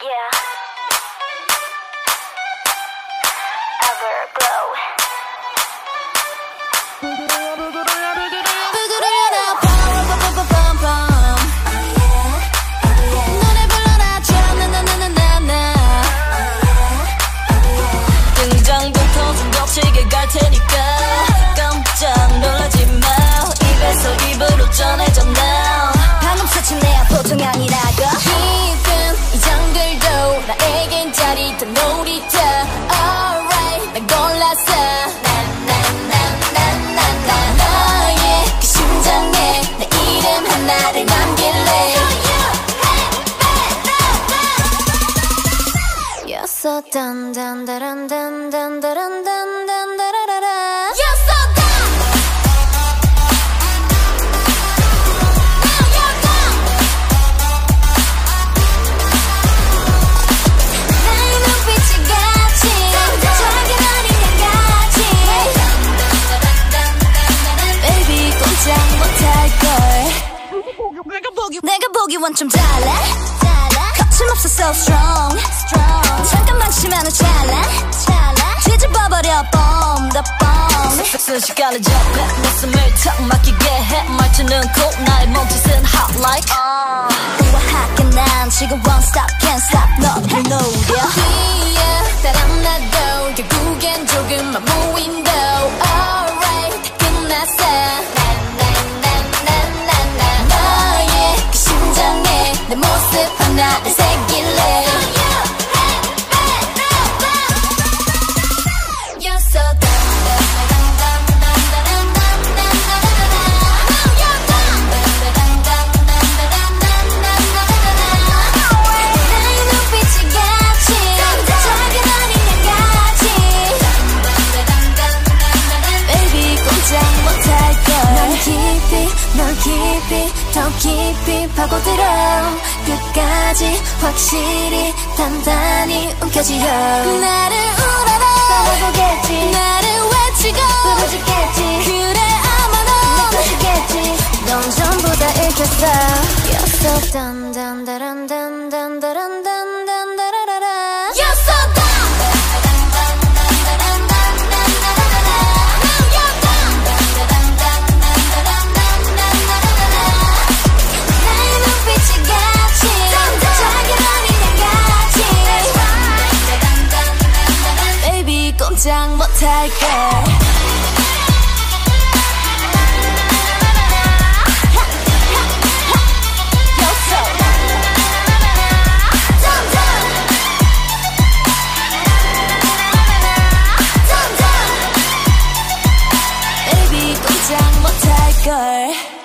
Yeah. Everglow. 노래 불러놔줘 나나나나나 등장부터 좀 거칠게 갈 테니까 깜짝 놀라지 마 입에서 입으로 전해져 now 방금 스친 내야 보통 아니라고 깊은 이 정글도 나에겐 짜릿한 놀이터 Alright 난 골랐어 너의 그 심장에 내 이름 하나를 남길래 You're so dun dun dun dun dun dun dun dun dun You're so dun Now you're done 나의 눈빛이 같이 작은 어린애 같이 Baby 꼼짝 못할걸 내가 보기 원점 달라 거침없어 so strong 잠깐만 치면 찰나 뒤집어버려 bomb the bomb 순식간에 접해 목숨을 탁 맡기게 해 말투는 cool 나의 몸짓은 hot like 우아하게 난 지금 one stop can't stop 너를 노려 뒤에 따라 나도 결국엔 조금만 무인도 Alright 다 끝났어 너의 그 심장에 내 모습 하나를 새길래 You're so 나의 눈빛이 같이 작은 어린애 같이 Baby 꼼짝 못할걸 널 깊이 더 깊이 파고들어 끝까지 확실히 단단히 움켜쥐어 나를 우러러 바라보겠지 나를 외치고 부르짖겠지 그래 아마 넌 느껴지겠지 넌 전부 다 읽혔어 You're so dun dun dun dun dun dun dun dun dun You're so dun 나의 눈빛이 같이 작은 어린애 같이 Baby 꼼짝 못할걸 Baby 꼼짝 못할걸